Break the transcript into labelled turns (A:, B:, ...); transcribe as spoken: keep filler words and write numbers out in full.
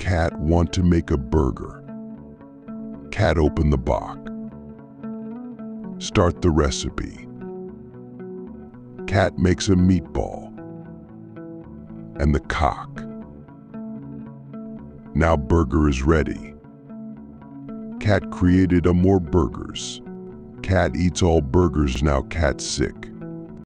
A: Cat want to make a burger. Cat open the box. Start the recipe. Cat makes a meatball and the cock. Now burger is ready. Cat created a more burgers. Cat eats all burgers, now cat sick.